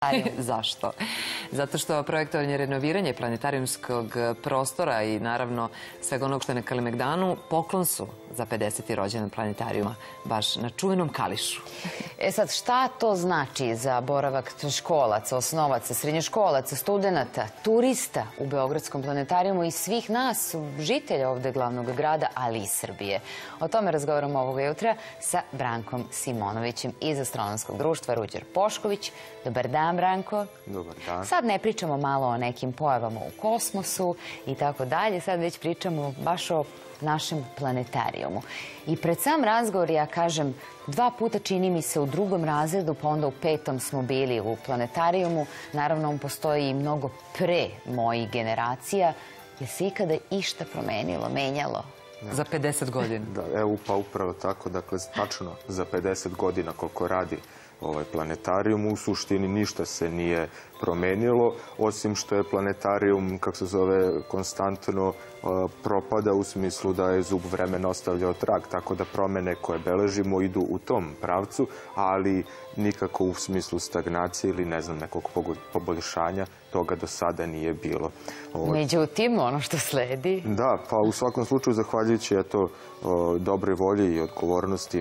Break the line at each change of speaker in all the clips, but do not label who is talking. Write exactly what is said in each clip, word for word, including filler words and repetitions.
Zašto? Zato što projektovanje, renoviranje planetarijumskog prostora i naravno svega onog što je na Kalemegdanu poklon su za pedeseti rođendan planetarijuma, baš na čuvenom Kališu.
E sad, šta to znači za boravak školaca, osnovaca, srednjoškolaca, studenta, turista u Beogradskom planetarijumu i svih nas, žitelja ovde glavnog grada, ali i Srbije? O tome razgovaramo ovoga jutra sa Brankom Simonovićem iz Astronomskog društva Ruđer Pošković. Dobar dan, Branko.
Dobar dan.
Sad ne pričamo malo o nekim pojavama u kosmosu i tako dalje, sad već pričamo baš o našem planetarijumu. I pred sam razgovor ja kažem, dva puta čini mi se u drugom razredu, pa onda u petom smo bili u planetarijumu. Naravno, on postoji i mnogo pre mojih generacija. Je se ikada išta promenilo, menjalo?
Za pedeset godina.
Da, evo pa upravo tako, dakle, tačno za pedeset godina koliko radi ovaj planetarijum, u suštini ništa se nije promenilo, osim što je planetarijum, kako se zove, konstantno propada u smislu da je zub vremena ostavljao trag, tako da promene koje beležimo idu u tom pravcu, ali nikako u smislu stagnacije ili ne znam nekog poboljšanja toga do sada nije bilo.
Međutim, ono što sledi...
Da, pa u svakom slučaju, zahvaljujući eto dobre volje i odgovornosti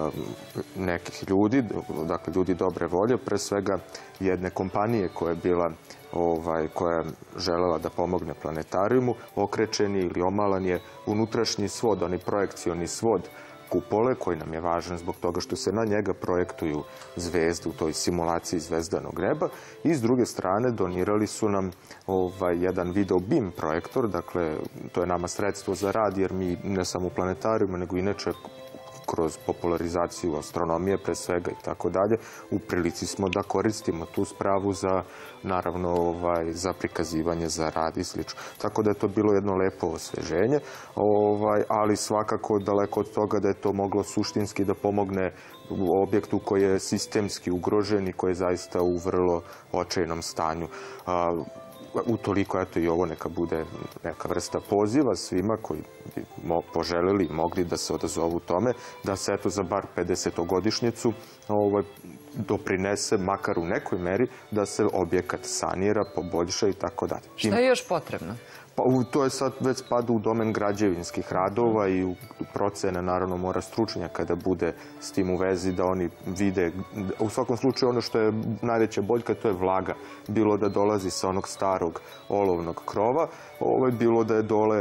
nekih ljudi, dakle ljudi dobre volje, pre svega jedne kompanije koja je bila, koja je želela da pomogne planetarijumu, okrečen je ili omalan je unutrašnji svod, onaj projekcioni svod kupole, koji nam je važan zbog toga što se na njega projektuju zvezde u toj simulaciji zvezdanog neba, i s druge strane donirali su nam jedan video beam projektor, dakle to je nama sredstvo za rad, jer mi ne samo u planetarijumu, nego inače kroz popularizaciju astronomije, pre svega i tako dalje, u prilici smo da koristimo tu spravu za, naravno, za prikazivanje, za rad i slično. Tako da je to bilo jedno lepo osveženje, ali svakako daleko od toga da je to moglo suštinski da pomogne objektu koji je sistemski ugrožen i koji je zaista u vrlo očajnom stanju. Utoliko, eto, i ovo neka bude neka vrsta poziva svima koji bi poželeli i mogli da se odazovu tome, da se, eto, za bar pedesetogodišnjicu doprinese, makar u nekoj meri, da se objekat sanira, poboljša i tako dalje.
Šta je još potrebno?
Pa to je sad već spada u domen građevinskih radova i u procene, naravno, mora stručnjaka da bude s tim u vezi, da oni vide. U svakom slučaju, ono što je najveća boljka, to je vlaga. Bilo da dolazi sa onog starog olovnog krova, bilo da je dole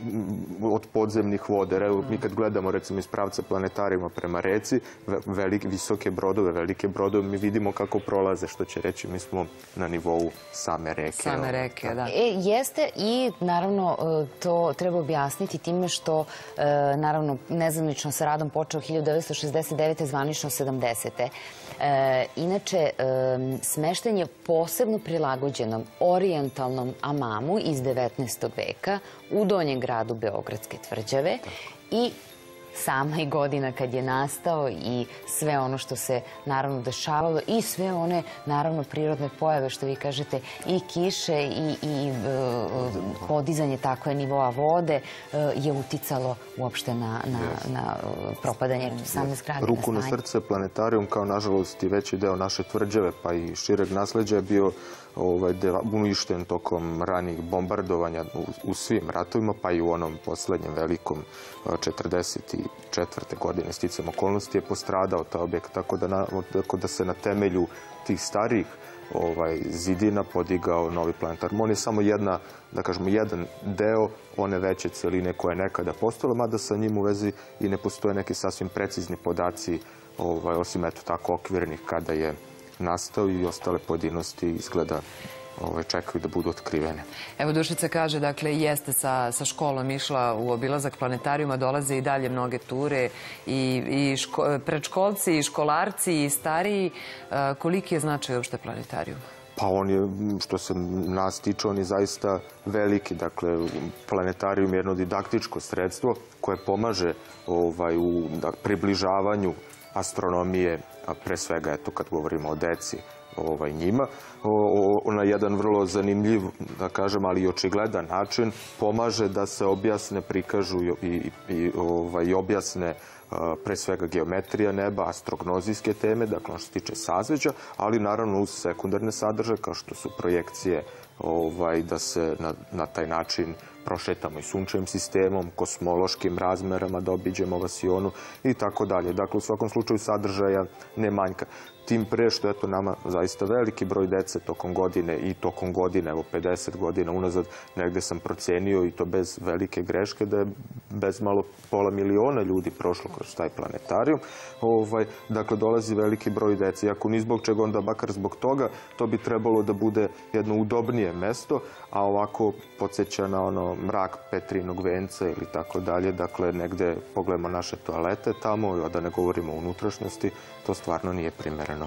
od podzemnih voda. Evo, mi kad gledamo, recimo, iz pravca planetarijuma prema reci, visoke brodove, velike brodove, mi vidimo kako prolaze, što će reći, mi smo na nivou same reke.
Same reke, da.
Jeste, i naravno to treba objasniti time što, naravno, nezvanično sa radom počeo hiljadu devetsto šezdeset devete. zvanično sedamdesete. Inače, smešten je posebno prilagođenom orijentalnom amamu iz devetnaestog veka u donjem gradu Beogradske tvrđave, i sama i godina kad je nastao i sve ono što se naravno dešavalo i sve one naravno prirodne pojave, što vi kažete, i kiše i podizanje takve nivoa vode je uticalo uopšte na propadanje same zgrade.
Ruku na srce, planetarijum, kao nažalost i veći deo naše tvrđave pa i šireg nasleđa, je bio uništen tokom ranijih bombardovanja u svim ratovima, pa i u onom poslednjem velikom četrdeset četvrte. godine sticam okolnosti je postradao taj objekt, tako da se na temelju tih starijih zidina podigao novi planetarijum. On je samo jedna, da kažemo, jedan deo one veće celine koja je nekada postojala, mada sa njim u vezi i ne postoje neki sasvim precizni podaci, osim eto tako okvirnih, kada je nastao, i ostale pojedinosti izgleda čekaju da budu otkrivene.
Evo, Dušica kaže, dakle, jeste sa školom išla u obilazak planetarijuma, dolaze i dalje mnoge ture, i predškolci, i školarci, i stariji. Koliki je značaj uopšte planetarijuma?
Pa on je, što se nas tiče, on je zaista veliki. Dakle, planetarijum je jedno didaktičko sredstvo koje pomaže u približavanju astronomije, pre svega, eto, kad govorimo o deci, njima, na jedan vrlo zanimljiv, da kažem, ali i očigledan način pomaže da se objasne, prikažu i objasne pre svega geometrija neba, astrognozijske teme, dakle ono što se tiče sazveđa, ali naravno uz sekundarne sadržaje kao što su projekcije da se na taj način prošetamo i sunčevim sistemom, kosmološkim razmerama, da obiđemo Vasionu i tako dalje. Dakle, u svakom slučaju sadržaja ne manjka. Tim pre što je to nama zaista veliki broj dece tokom godine i tokom godine, evo pedeset godina unazad, negde sam procenio i to bez velike greške da je bez malo pola miliona ljudi prošlo kroz taj planetarijum. Dakle, dolazi veliki broj dece. Iako ni zbog čega, onda bakar zbog toga, to bi trebalo da bude jedno udobnije mesto, a ovako podsjeća na ono mrak Petrinog venca ili tako dalje. Dakle, negde pogledamo naše toalete tamo, a da ne govorimo o unutrašnjosti, to stvarno nije primereno.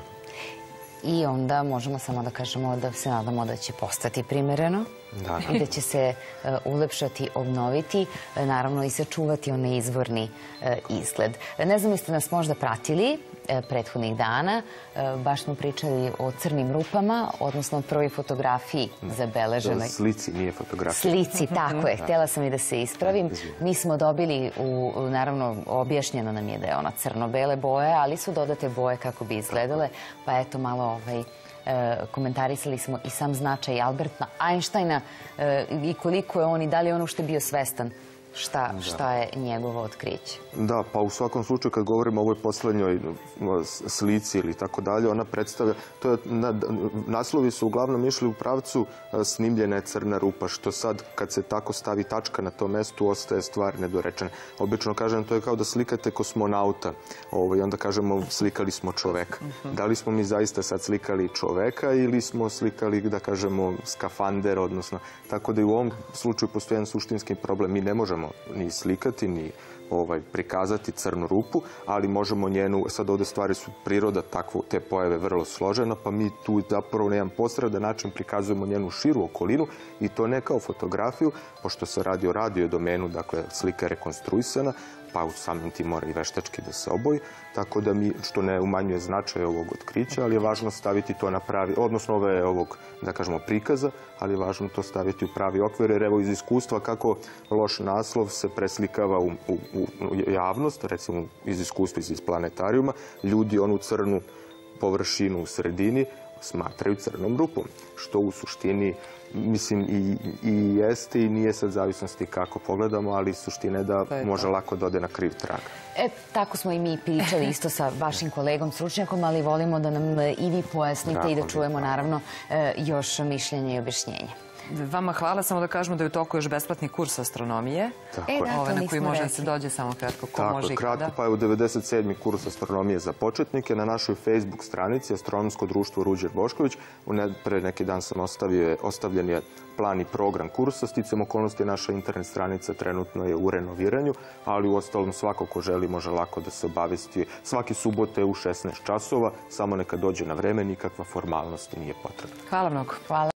I onda možemo samo da kažemo da se nadamo da će postati primereno i da će se ulepšati, obnoviti, naravno i sačuvati onaj izvorni izgled. Ne znam, jeste nas možda pratili prethodnih dana, baš smo pričali o crnim rupama, odnosno prvoj fotografiji zabeleženoj.
Slici, nije fotografija.
Slici, tako je. Htjela sam i da se ispravim. Mi smo dobili, naravno, objašnjeno nam je da je ona crno-bele boje, ali su dodate boje kako bi izgledale, pa eto malo komentarisali smo i sam značaj Alberta Einsteina i koliko je on i da li je ono što je bio svestan šta je njegovo otkriće.
Da, pa u svakom slučaju kad govorimo o ovoj poslednjoj slici ili tako dalje, ona predstavlja, naslovi su uglavnom išli u pravcu snimljena je crna rupa, što sad kad se tako stavi tačka na tom mestu ostaje stvar nedorečena. Obično kažem, to je kao da slikate kosmonauta i onda kažemo slikali smo čoveka. Da li smo mi zaista sad slikali čoveka ili smo slikali, da kažemo, skafander, odnosno, tako da i u ovom slučaju postoji jedan suštinski problem. Mi ne možemo ni slikati, ni prikazati crnu rupu, ali možemo njenu, sad ovde stvari su priroda, te pojave vrlo složena, pa mi tu zapravo na jedan posredan način prikazujemo njenu širu okolinu i to ne kao fotografiju, pošto se radi o radio domenu, dakle slika je rekonstruisana, pa u samim tim mora i veštački da se oboji, tako da mi, što ne umanjuje značaj ovog otkrića, ali je važno staviti to na pravi, odnosno ove ovog, da kažemo, prikaza, ali je važno to staviti u pravi okvir, jer evo iz iskustva kako loš naslov se preslikava u javnost, recimo iz iskustva iz planetarijuma, ljudi onu crnu površinu u sredini smatraju crnom rupom, što u suštini, mislim, i jeste i nije sad zavisnosti kako pogledamo, ali suština je da može lako da ode na kriv trag.
E, tako smo i mi pričali isto sa vašim kolegom stručnjakom, ali volimo da nam i vi pojasnite i da čujemo, naravno, još mišljenje i objašnjenje.
Vama hvala, samo da kažemo da je u toku još besplatni kurs astronomije. Na koji može da se dođe samo kratko. Ko može i kada?
Tako, kratko, pa je u devedeset sedmi kurs astronomije za početnike. Na našoj Facebook stranici Astronomsko društvo Ruđer Bošković. Pre neki dan sam ostavljen je plan i program kursa. Sticam okolnosti, naša internet stranica trenutno je u renoviranju, ali u ostalom svako ko želi može lako da se obavesti. Svaki subote u šesnaest časova, samo neka dođe na vreme, nikakva formalnost nije potrebna.
Hvala mnogo.
Hvala.